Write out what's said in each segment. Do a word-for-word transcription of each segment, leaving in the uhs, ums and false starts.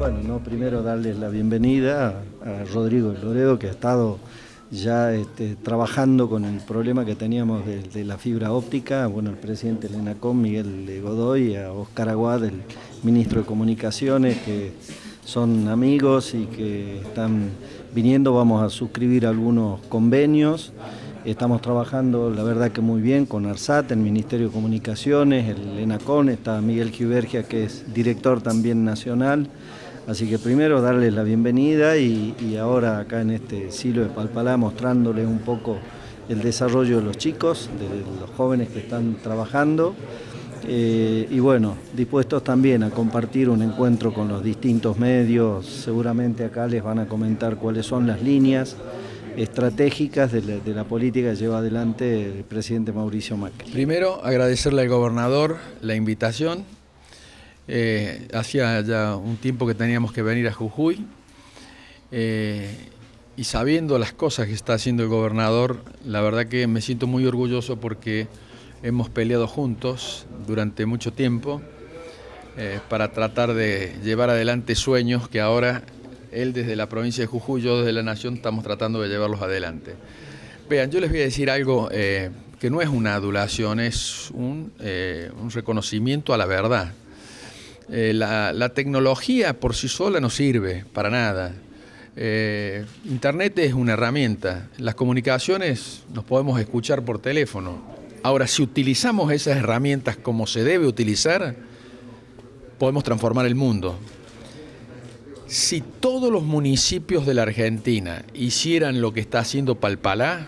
Bueno, no, primero darles la bienvenida a, a Rodrigo Loredo, que ha estado ya este, trabajando con el problema que teníamos de, de la fibra óptica, bueno, el presidente del ENACOM, Miguel Godoy, a Oscar Aguad, el ministro de Comunicaciones, que son amigos y que están viniendo. Vamos a suscribir algunos convenios. Estamos trabajando, la verdad que muy bien, con ARSAT, el Ministerio de Comunicaciones, el ENACOM, está Miguel Quibergia, que es director también nacional. Así que primero darles la bienvenida y, y ahora acá en este silo de Palpalá mostrándoles un poco el desarrollo de los chicos, de los jóvenes que están trabajando. Eh, y bueno, dispuestos también a compartir un encuentro con los distintos medios. Seguramente acá les van a comentar cuáles son las líneas estratégicas de la, de la política que lleva adelante el presidente Mauricio Macri. Primero, agradecerle al gobernador la invitación. Eh, hacía ya un tiempo que teníamos que venir a Jujuy eh, y sabiendo las cosas que está haciendo el gobernador, la verdad que me siento muy orgulloso porque hemos peleado juntos durante mucho tiempo eh, para tratar de llevar adelante sueños que ahora él desde la provincia de Jujuy, yo desde la Nación, estamos tratando de llevarlos adelante. Vean, yo les voy a decir algo eh, que no es una adulación, es un, eh, un reconocimiento a la verdad. Eh, la, la tecnología por sí sola no sirve para nada. Eh, Internet es una herramienta. Las comunicaciones nos podemos escuchar por teléfono. Ahora, si utilizamos esas herramientas como se debe utilizar, podemos transformar el mundo. Si todos los municipios de la Argentina hicieran lo que está haciendo Palpalá,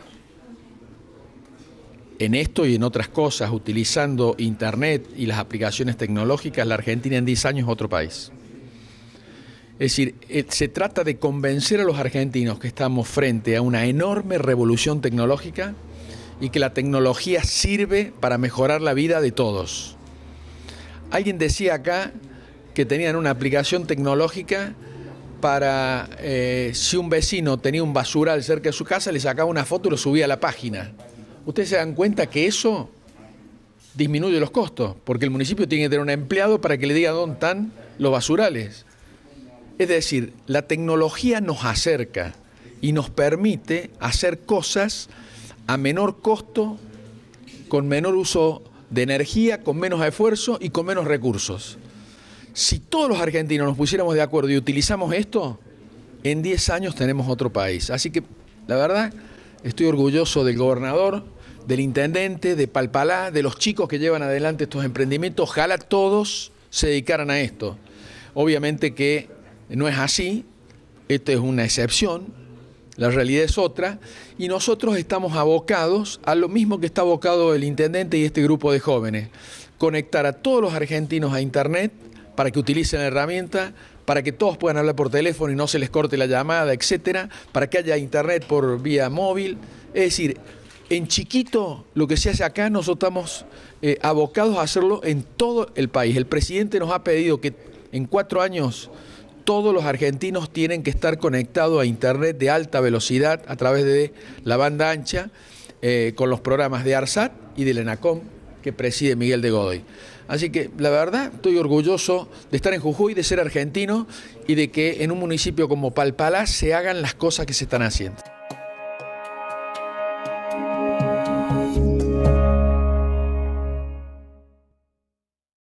en esto y en otras cosas, utilizando Internet y las aplicaciones tecnológicas, la Argentina en diez años es otro país. Es decir, se trata de convencer a los argentinos que estamos frente a una enorme revolución tecnológica y que la tecnología sirve para mejorar la vida de todos. Alguien decía acá que tenían una aplicación tecnológica para, eh, si un vecino tenía un basural cerca de su casa, le sacaba una foto y lo subía a la página. Ustedes se dan cuenta que eso disminuye los costos, porque el municipio tiene que tener un empleado para que le diga dónde están los basurales. Es decir, la tecnología nos acerca y nos permite hacer cosas a menor costo, con menor uso de energía, con menos esfuerzo y con menos recursos. Si todos los argentinos nos pusiéramos de acuerdo y utilizamos esto, en diez años tenemos otro país. Así que, la verdad, estoy orgulloso del gobernador, del intendente, de Palpalá, de los chicos que llevan adelante estos emprendimientos. Ojalá todos se dedicaran a esto. Obviamente que no es así, esto es una excepción, la realidad es otra, y nosotros estamos abocados a lo mismo que está abocado el intendente y este grupo de jóvenes, conectar a todos los argentinos a Internet para que utilicen la herramienta, para que todos puedan hablar por teléfono y no se les corte la llamada, etcétera, para que haya Internet por vía móvil. Es decir, en chiquito, lo que se hace acá, nosotros estamos eh, abocados a hacerlo en todo el país. El presidente nos ha pedido que en cuatro años todos los argentinos tienen que estar conectados a Internet de alta velocidad a través de la banda ancha, eh, con los programas de ARSAT y del ENACOM que preside Miguel de Godoy. Así que, la verdad, estoy orgulloso de estar en Jujuy, de ser argentino y de que en un municipio como Palpalá se hagan las cosas que se están haciendo.